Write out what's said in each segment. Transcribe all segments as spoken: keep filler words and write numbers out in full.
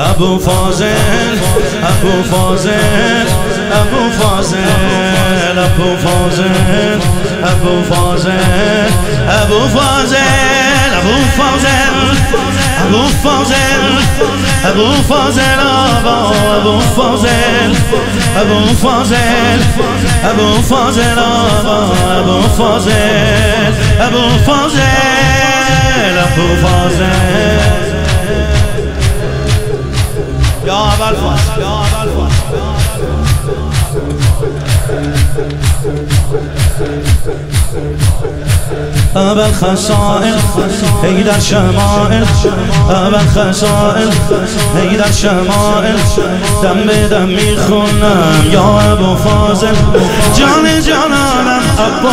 ابو فاضل ابو فاضل ابو فاضل ابو فاضل ابو فاضل ابو فاضل ابو فاضل ابو فاضل ابو فاضل ابو فاضل ابو فاضل ابو فاضل ابو فاضل ابو فاضل ابو فاضل يا ابا الفضل يا ابا الفضل ابا الخصائل حیدر شمائل ابا الخصائل حیدر شمائل دم به دم میخونم یا ابو فاضل جان جانانم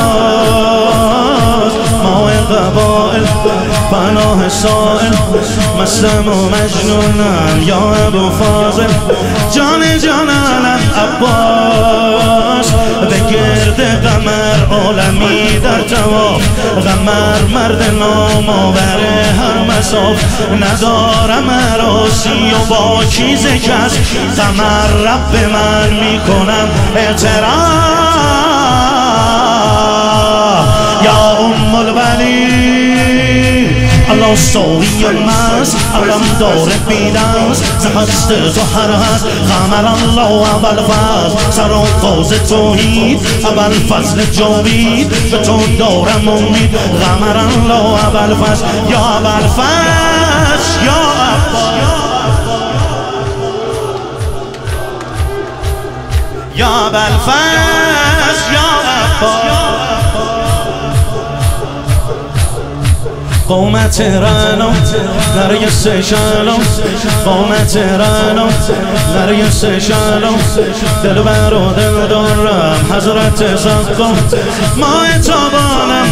عباس ماه قبائل پناه سائل مستم و مجنونم یا ابو فاضل جان جانانم عباس به گرد قمر عالمی در تواف قمر مرد نامآور هر مصاف ندارم عراسی و با چیز کس قمر رب من میکنم اعتراف یا ام الولی الله صوری الماس علم دور بیداز زهست زهر هست قمر الله اول فضل سر و فوز توحید اول فضل جاوید به تو دارم امید قمر الله اول فضل یا اول فضل یا عباس یا اول فضل یا عباس قومت رنو نرگس شلو قومت رنو نرگس شلو دل بر و دل دارم حضرت زقم ماه تابانم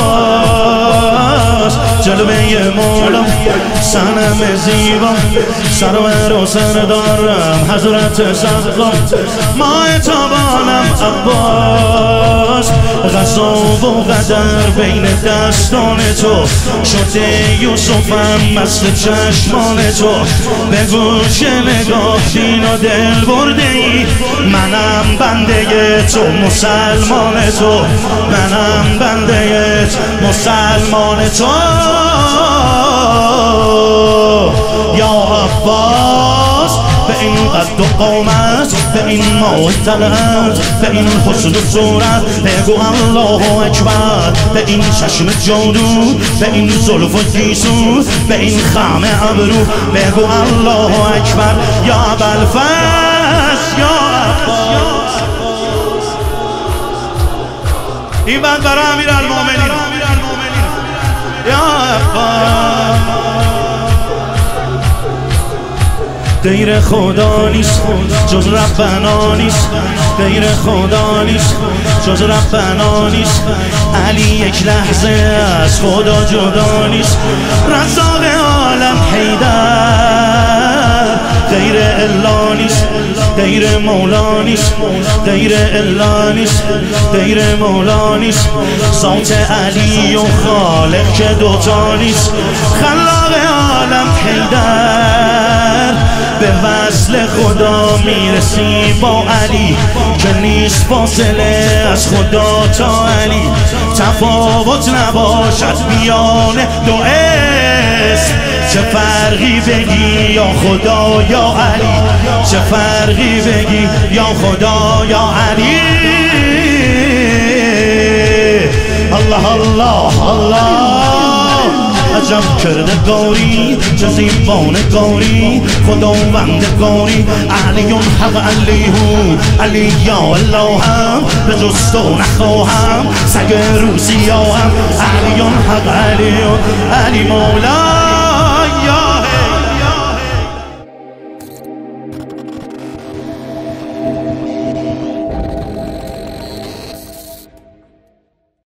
عباس جلوه مولا سنم زیبا سرور و سر دارم حضرت زقم ماه تابانم عباس غذا و قدر بین دستان تو شده یوسفم مست چشمان تو به گوش نگاه دین و دل برده ای منم بنده تو مسلمان تو منم بنده مسلمان تو یا عباس به این قد و قامت به این معطلت به این حسن و صورت بگو الله اکبر به این چشم جادو به این زلف و گیسو به این خم ابرو بگو الله اکبر یا ابوالفضل یا عباس این بند برای امیرالمومنین یا عباس غیر خدا نیست جز ربنا نیست غیر خدا نیست جز ربنا نیست علی یک لحظه از خدا جدا نیست رزاق عالم حیدر غیر الا نیست غیر مولا نیست غیر الا نیست غیر مولا نیست ذات علی و خالق که دوتا نیست خلاق عالم حیدر به وصل خدا میرسی با علی که نیست فاصله از خدا تا علی تفاوت نباشد میان دو اسم چه فرقی بگی یا خدا یا علی چه فرقی بگی یا خدا یا علی الله الله الله عجب کرده گاری چه زیبان گاری خداوند گاری علیون حق علیهو علی یا الله هم به جز تو نخواهم سگ روسی هم علیون حق علیون علی مولا